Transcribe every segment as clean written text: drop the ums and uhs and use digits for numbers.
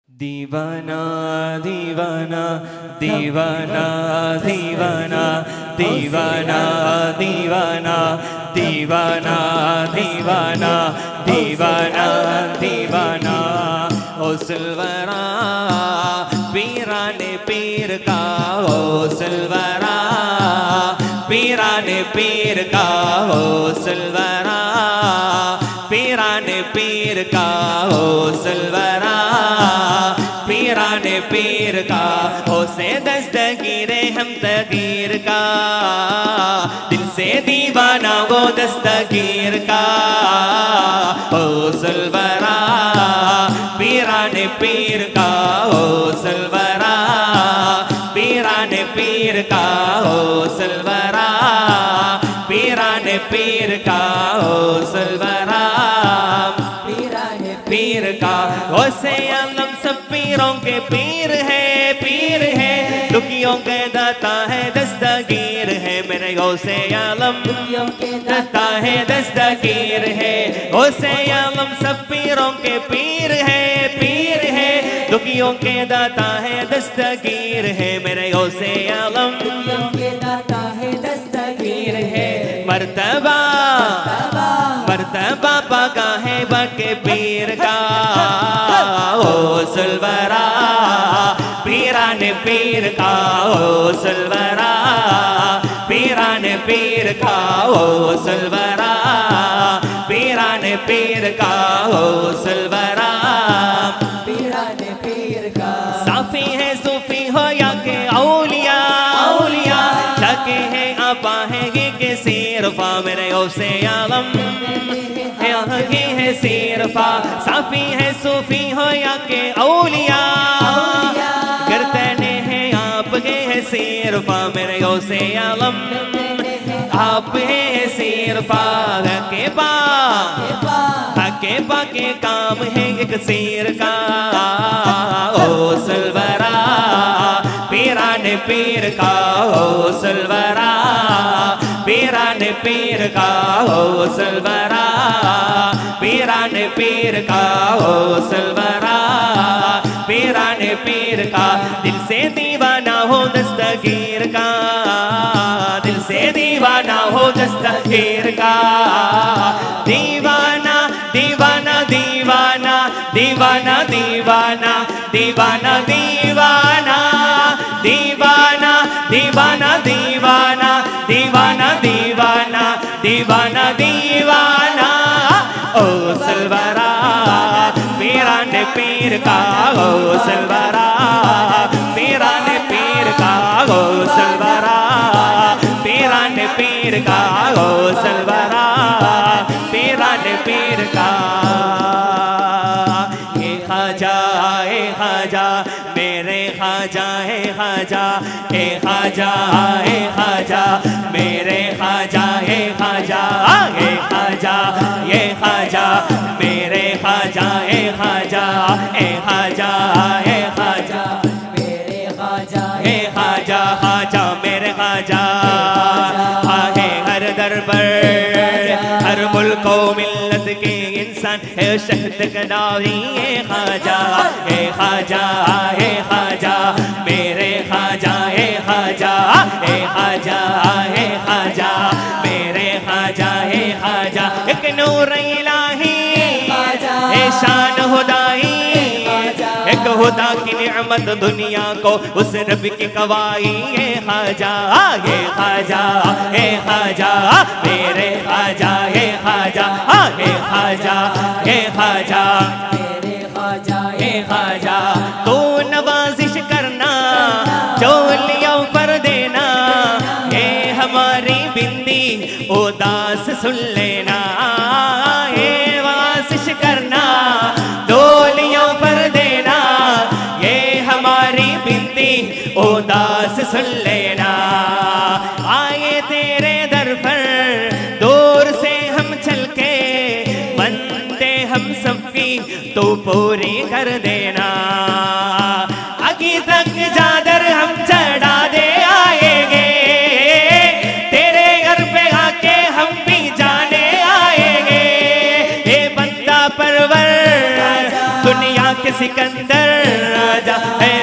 दीवाना दीवाना दीवाना दीवाना दीवाना दीवाना दीवाना दीवाना दीवाना दीवाना ओ सिलवरा पीराने पीर का ओ सिलवरा पीराने पीर का ओ सिलवरा पीराने पीर का ओ सिलवरा पीराने पीर का हो से दस्तगीरे हम तगीर का दिल से दीवाना वो दस्तगीर का ओ सिलवरा पीराने पीर का ओ सिलवरा पीराने पीर का ओ सिलवरा पीराने पीर का ओ सिलवरा पीराने पीर का हो से आलम सब पीरों के पीर है दुखियों के दाता है दस्तगीर है मेरे गौसे आलम दुखियों के दाता है दस्तगीर है गौसे आलम सब पीरों के पीर है दुखियों के दाता है दस्तगीर है मेरे गौसे आलम दुखियों के दाता है दस्तगीर है मर्तबा मर्तबा पाका है बाके पीर का ओ सिलवरा पीराने पीर का ओ सिलवरा पीराने पीर का ओ सिलवरा पीराने पीर का ओ सिलवरा पीराने पीर का साफी है सूफी हो या के औलिया औलिया लगे है आपा है के सिरफा मेरे गौसे आलम है सिरफा साफी है सूफी हो या के औलिया करते हैं आप है सिरफा मेरे गौसे आलम आप है सिरफा के बा के काम है एक सिर का ओ सिलवरा पीराने पीर का ओ सिलवरा पीराने पीर का ओ सिलवरा पीराने पीर का ओ सिलवरा पीराने पीर का दिल से दीवाना हो दस्तगीर का दिल से दीवाना हो दस्तगीर का दीवाना दीवाना दीवाना दीवाना दीवाना दीवाना दीवाना दीवाना दीवाना दीवाना दीवाना दीवाना दीवाना दीवाना ओ सिलवरा पीराने पीर का ओ सिलवरा पीराने पीर का ओ सिलवरा पीराने पीर का ओ सिलवरा पीराने पीर का ए खाजा मेरे खाजा है खाजा ए खाजा मेरे खाजा है खाजा ए खाजा ये खाजा मेरे खाजा है खाजा ए खाजा है खाजा मेरे खाजा है खाजा खाजा मेरे खाजा है हर दरबार हर मुल्क व मिल्लत के इंसान है शहद कदारी है खाजा मेरे खाजा है खाजा ए खाजा है खाजा मेरे खाजा है खाजा एक नूर इलाही है शान खुदाई एक खुदा की निअमत दुनिया को उस रब की कवाई है खाजा है खाजा मेरे खाजा है खाजा है खाजा है खाजा मेरे खाजा है खाजा तो नवाजिश करना चोलियों पर देना ये हमारी बिंदी उदास सुन लेना ये वासिश करना डोलियों पर देना ये हमारी बिंदी उदास सुन लेना आए तेरे दर पर दूर से हम चल के बनते हम सबकी तो पूरी कर देना आगे तक चादर हम चढ़ा दे आएंगे तेरे घर पे आके हम भी जाने आएंगे ये बंदा परवर दुनिया के सिकंदर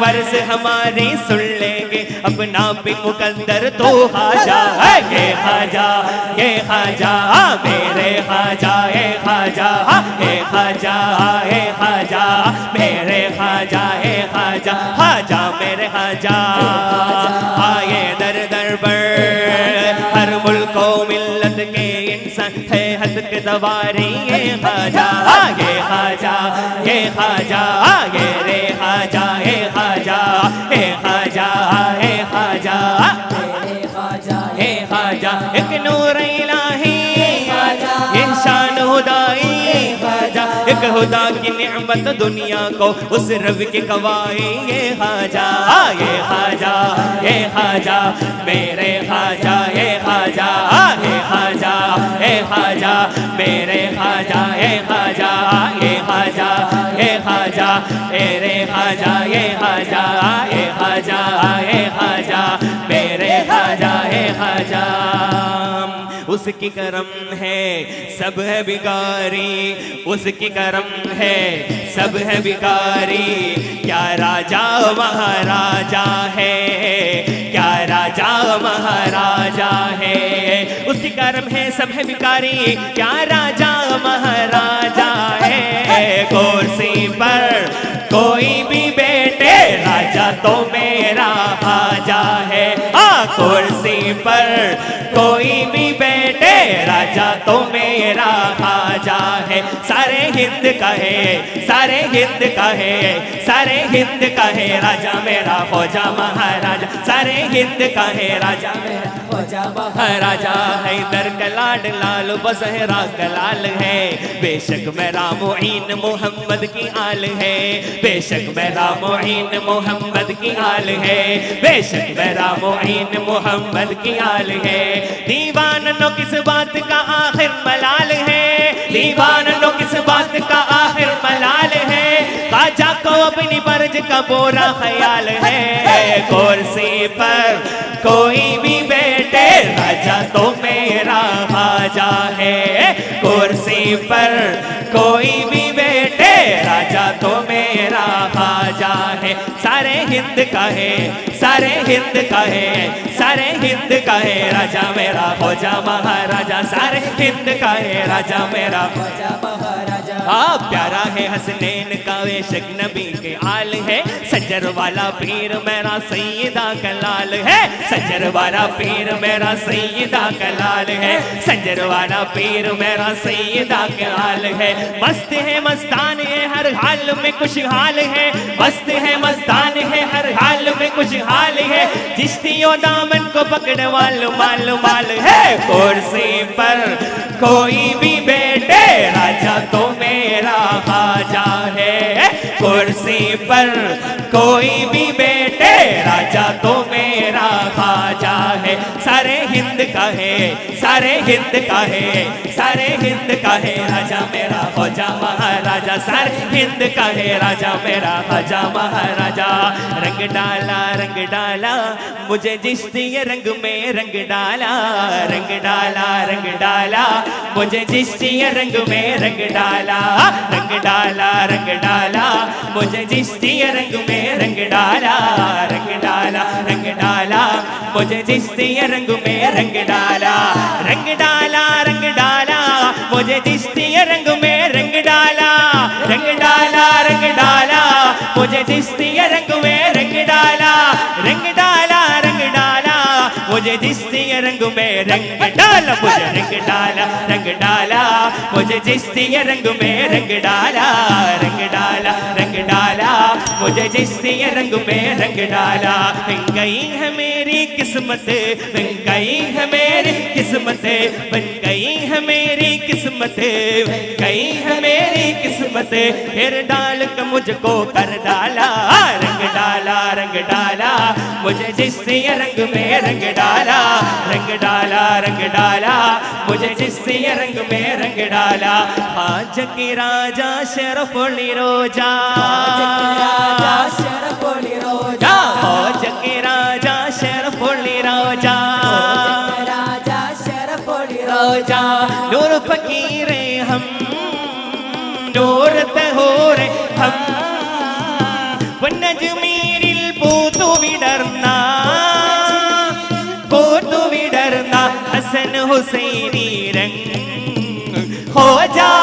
वर्ष हमारी सुन लेंगे अपना भी मुकद्दर तो ख्वाजा है। ये ख्वाजा मेरे ख्वाजा, ये ख्वाजा ये ख्वाजा मेरे ख्वाजा, ये ख्वाजा ख्वाजा मेरे ख्वाजा। आए दर दर पर हर मुल्को मिल्लत के इंसान है हद के दवारी। ये ख्वाजा ये ख्वाजा ये ख्वाजा ये रे ख्वाजा ये ख्वाजा ये ख्वाजा ये ख्वाजा ये ख्वाजा एक नूर इलाही ये शान खुदाई ख्वाजा, एक खुदा की निअमत दुनिया को उस रब के कवाई। ये ख्वाजा ये ख्वाजा ये ख्वाजा मेरे ख्वाजा, ये ख्वाजा ये ख्वाजा ये ख्वाजा मेरे ख्वाजा, ये ख्वाजा ये ख्वाजा ये ख्वाजा मेरे ख्वाजा, ये ख्वाजा ये ख्वाजा ये ख्वाजा मेरे ख्वाजा, ये ख्वाजा। उसकी करम है सब है बिकारी, उसकी करम है सब है बिकारी। क्या राजा महाराजा है, क्या राजा महाराजा है। उसकी करम है सब है बिकारी, क्या राजा महाराजा है। कुर्सी पर कोई भी बैठे राजा तो मेरा ख्वाजा है। कुर्सी पर कोई भी बैठे राजा तो मेरा ख्वाजा है। सारे हिंद का है, सारे हिंद का है, सारे हिंद का है राजा मेरा ख्वाजा महाराजा। सारे हिंद का है राजा मेरा ख्वाजा महाराजा। हैदर का लाड लाल बसहरा का लाल है, बेशक मेरा मुईन मोहम्मद की आल है। बेशक मेरा मुईन मोहम्मद की आल है, बेशक मेरा मुईन मोहम्मद की आल है। दीवानों किस बात का आखिर मलाल है, दीवानों किस बात का आखिर मलाल है। ख्वाजा को अपनी बर्ज का पूरा ख्याल है। कुर्सी पर कोई भी बैठे राजा तो मेरा ख्वाजा है। कुर्सी पर कोई भी बैठे राजा तो मेरा ख्वाजा है। सारे हिंद का है, सारे हिंद का है, सारे हिंद का है राजा मेरा ख्वाजा महाराजा। सारे हिंद का है राजा मेरा ख्वाजा महाराजा। प्यारा है हसनैन का बेशक नबी के आल है। सजर वाला पीर मेरा सैयदा कलाल है, सजर वाला पीर मेरा सैयदा कलाल है। सजर वाला पीर मेरा सैयदा कलाल है। मस्त है मस्तान है हर हाल में खुशहाल है, मस्त है मस्तान है हर हाल में खुशहाल है। चिश्तियों दामन को पकड़ वाल माल माल है। कुर्सी पर कोई भी बैठे राजा तो मेरा ख्वाजा है। कुर्सी पर कोई भी बैठे राजा तो मेरा ख्वाजा है। सारे हिंद का है, सारे हिंद का है, सारे हिंद का है राजा मेरा ख्वाजा महाराजा। सारे हिंद का है राजा मेरा ख्वाजा महाराजा। रंग डाला मुझे चिश्ती रंग में रंग डाला, रंग डाला मुझे चिश्ती रंग में रंग डाला। रंग डाला मुझे चिश्ती रंग में रंग डाला। रंग डाला मुझे चिश्ती रंग में रंग डाला। रंग डाला मुझे चिश्ती रंग में रंग डाला। रंग डाला मुझे चिश्ती रंग में रंग डाला। रंग डाला मुझे चिश्ती रंग में रंग डाला। मुझे रंग डाला मुझे चिश्ती रंग में रंग डाला। रंग डाला मुझे चिश्ती रंग में रंग डाला। बन गई है मेरी किस्मत, बन गई है मेरी किस्मत, बन गई है मेरी किस्मत, बन गई है मेरी किस्मत। फिर डाल कर मुझको कर डाला। रंग डाला मुझे चिश्ती रंग में रंग डाला। रंग डाला मुझे चिश्ती रंग में रंग डाला। आज की राजा शरफुली रोजा, आज के राजा शरफुली रोजा, रोजा नूर फकीरे हम नूर तहोरे हम। नजमीरी വിടർന്ന പൂത്തു വിടർന്ന ഹസൻ ഹുസൈനി രംഗ് ഹോ ജാ